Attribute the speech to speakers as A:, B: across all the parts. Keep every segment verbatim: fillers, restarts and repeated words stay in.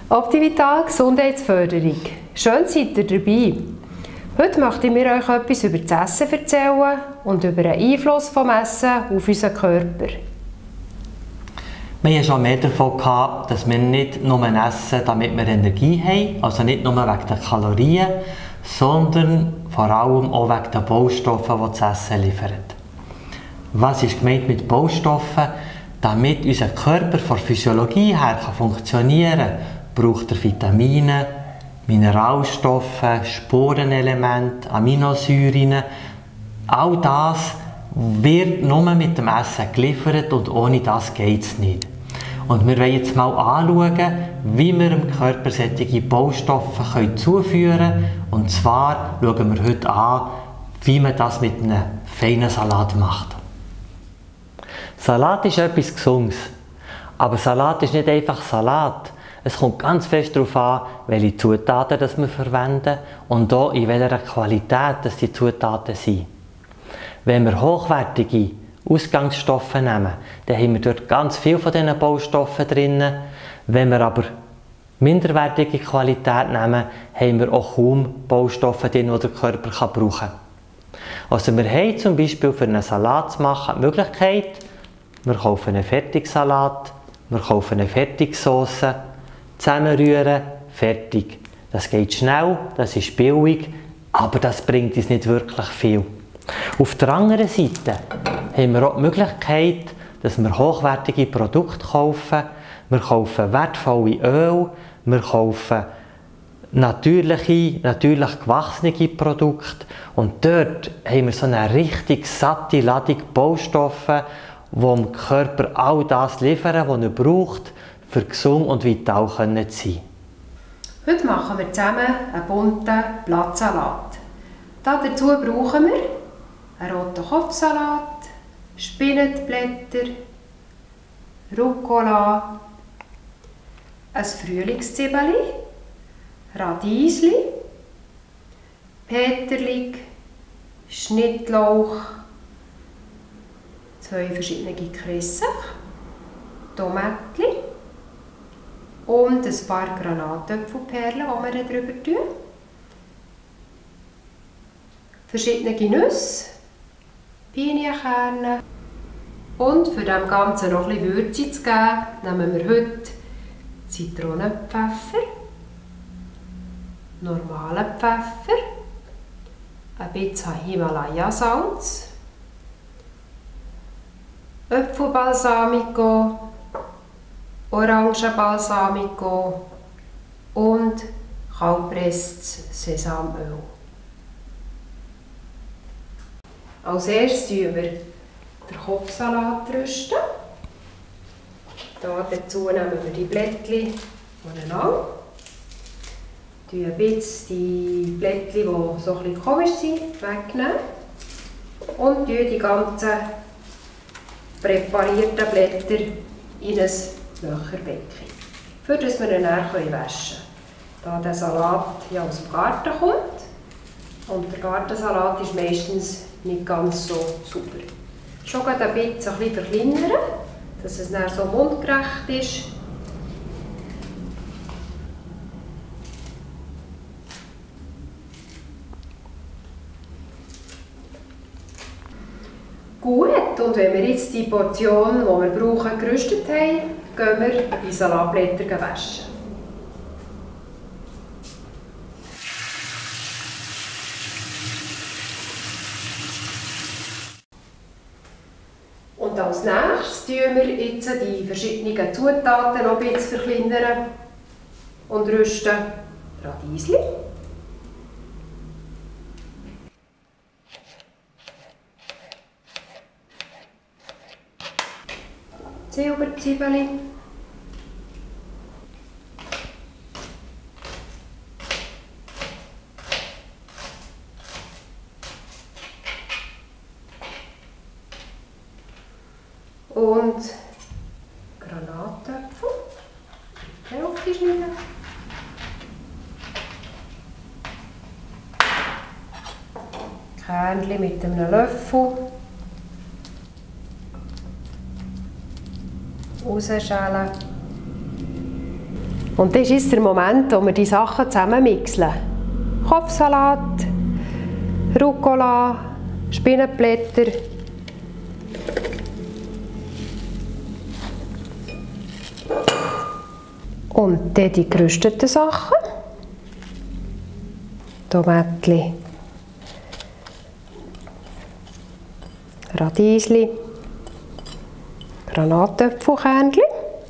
A: Optivital Gesundheitsförderung. Schön seid ihr dabei. Heute möchte ich mir euch etwas über das Essen erzählen und über den Einfluss des Essen auf unseren Körper.
B: Wir haben schon mehr davon gehabt, dass wir nicht nur essen, damit wir Energie haben, also nicht nur wegen der Kalorien, sondern vor allem auch wegen der Baustoffe, die das Essen liefert. Was ist gemeint mit Baustoffen? Damit unser Körper von der Physiologie her funktionieren kann, braucht er Vitamine, Mineralstoffe, Spurenelemente, Aminosäuren. All das wird nur mit dem Essen geliefert und ohne das geht es nicht. Und wir wollen jetzt mal anschauen, wie wir dem Körper solche Baustoffe zuführen können. Und zwar schauen wir heute an, wie man das mit einem feinen Salat macht. Salat ist etwas Gesundes. Aber Salat ist nicht einfach Salat. Es kommt ganz fest darauf an, welche Zutaten das wir verwenden und auch in welcher Qualität das die Zutaten sind. Wenn wir hochwertige Ausgangsstoffe nehmen, dann haben wir dort ganz viel von diesen Baustoffen drin. Wenn wir aber minderwertige Qualität nehmen, haben wir auch kaum Baustoffe drin, die der Körper brauchen kann. Also wir haben zum Beispiel für einen Salat zu machen die Möglichkeit, wir kaufen einen Fertigsalat, wir kaufen eine Fertigsauce, zusammenrühren, fertig. Das geht schnell, das ist billig, aber das bringt uns nicht wirklich viel. Auf der anderen Seite haben wir auch die Möglichkeit, dass wir hochwertige Produkte kaufen. Wir kaufen wertvolle Öl, wir kaufen natürliche, natürlich gewachsene Produkte und dort haben wir so eine richtig satte Ladung Baustoffe, die dem Körper all das liefern, was er braucht, für gesund und vital zu sein.
A: Heute machen wir zusammen einen bunten Blattsalat. Dazu brauchen wir einen roten Kopfsalat, Spinatblätter, Rucola, ein Frühlingszwiebeli, Radiesli, Peterli, Schnittlauch, zwei verschiedene Kresse, Tomatli und ein paar Granatäpfelperlen, die wir drüber tun. Verschiedene Nüsse, Pinienkerne und für dem Ganzen noch ein bisschen Würze zu geben, nehmen wir heute Zitronenpfeffer, normalen Pfeffer, ein bisschen Himalaya-Salz, Apfelbalsamico, Orangenbalsamico und kaltgepresstes Sesamöl. Als erstes rüsten wir den Kopfsalat. Rüsten. Dazu nehmen wir die Blättchen voneinander. Wir ein bisschen die Blättchen, die so ein bisschen komisch sind, wegnehmen. Und die ganzen präparierten Blätter in ein Löcherbecken, für das wir ihn dann waschen können. Da der Salat ja aus dem Garten kommt und der Gartensalat ist meistens nicht ganz so super. Schon ein bisschen verkleinern, dass es dann so mundgerecht ist. Gut, und wenn wir jetzt die Portion, die wir brauchen, gerüstet haben, gehen wir die Salatblätter waschen. Und als nächstes tun wir jetzt die verschiedenen Zutaten noch ein bisschen verkleinern und rüsten. Radiesli, Silberzwiebeli, und Granatäpfel, die Hälfte schneiden. Kernchen mit einem Löffel rausschälen Und das ist jetzt der Moment, wo wir die Sachen zusammen mixen. Kopfsalat, Rucola, Spinnenblätter. Und dann die gerösteten Sachen. Tomatli, Radiesli, Granatäpfelkernchen.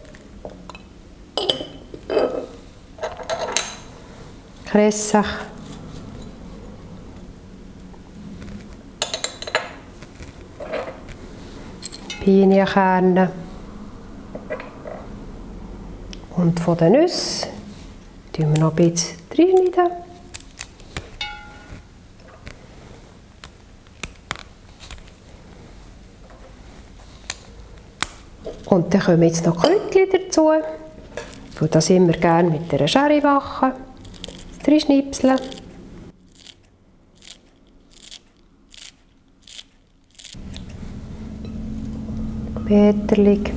A: Kressach. Pinienkerne. Und von den Nüssen tun wir noch ein bisschen reinschneiden. Und dann kommen jetzt noch Kräutchen dazu. Ich tue das immer gerne mit einer Schere machen. Drei Schnipseln. Peterli.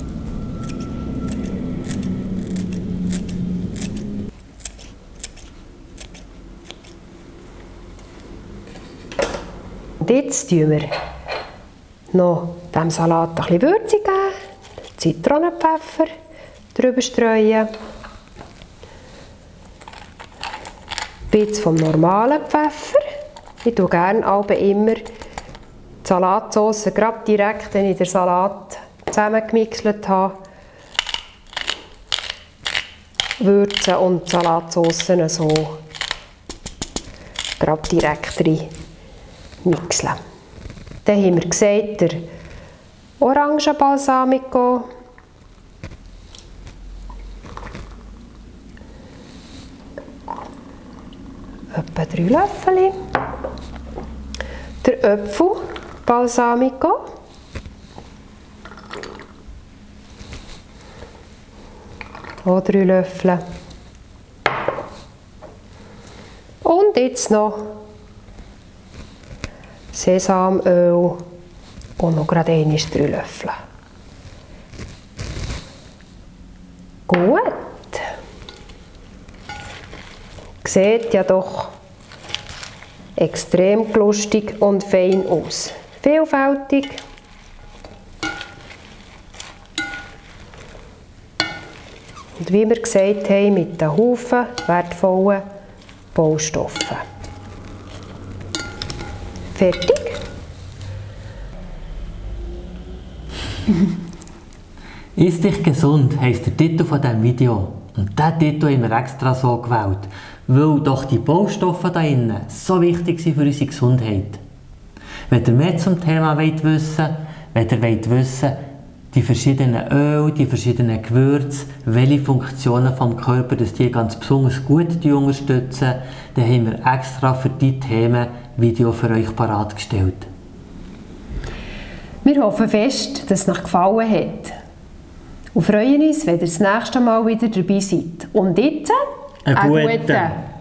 A: Und jetzt tun wir noch dem Salat ein bisschen Würze geben. Zitronenpfeffer drüber streuen. Ein bisschen vom normalen Pfeffer. Ich tue gerne aber immer die Salatsauce gerade direkt, wenn ich den Salat zusammengemixt habe, würzen und die Salatsauce so gerade direkt rein mixen. Dann haben wir gesagt, der Orangenbalsamico. Etwa drei Löffel. Der Apfelbalsamico. Auch drei Löffel. Und jetzt noch Sesamöl. Und noch gerade einmal drei Löffel. Gut. Sieht ja doch extrem lustig und fein aus. Vielfältig. Und wie wir gesagt haben, mit den Haufen wertvollen Baustoffen. Fertig.
B: «Iss dich gesund» heisst der Titel von diesem Video. Und diesen Titel haben wir extra so gewählt, weil doch die Baustoffe da innen so wichtig sind für unsere Gesundheit. Wenn ihr mehr zum Thema wollt wissen wollt, wenn ihr wollt wissen, die verschiedenen Öle, die verschiedenen Gewürze, welche Funktionen vom Körper dass die ganz besonders gut unterstützen, dann haben wir extra für diese Themen Video für euch parat gestellt.
A: Wir hoffen fest, dass es euch gefallen hat. Und freuen uns, wenn ihr das nächste Mal wieder dabei seid. Und jetzt,
B: einen
A: einen
B: guten.
A: guten.